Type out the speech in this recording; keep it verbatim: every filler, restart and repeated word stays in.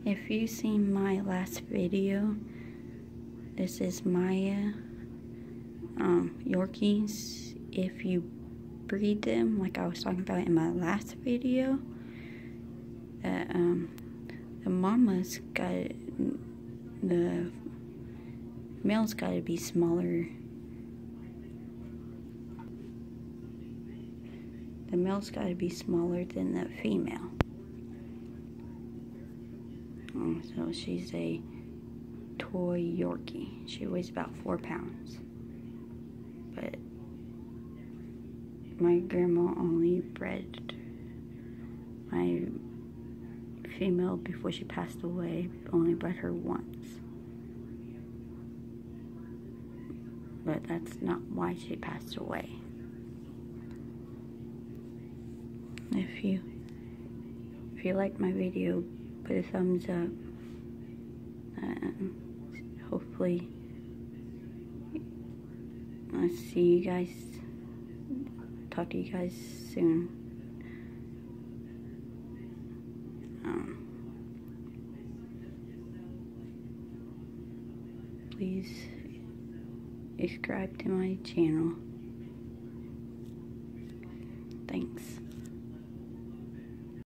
If you've seen my last video, this is Maya um, Yorkies. If you breed them, like I was talking about in my last video, that um, the mama's got, the male's got to be smaller. The male's got to be smaller than the female. Um, so she's a toy Yorkie. She weighs about four pounds. But my grandma only bred my female before she passed away. Only bred her once. But that's not why she passed away. If you if you liked my video, put a thumbs up. Um, hopefully, I'll see you guys. Talk to you guys soon. Um, please subscribe to my channel. Thanks.